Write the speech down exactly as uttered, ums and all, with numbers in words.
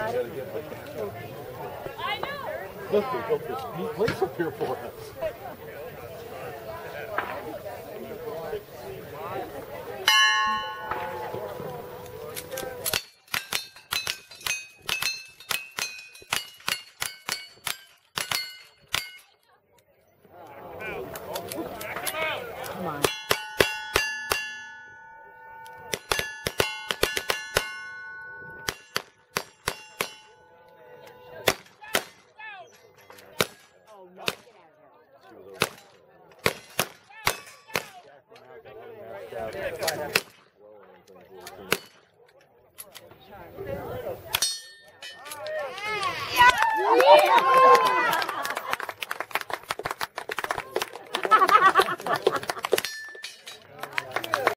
I know. Look, they built this neat place up here for us.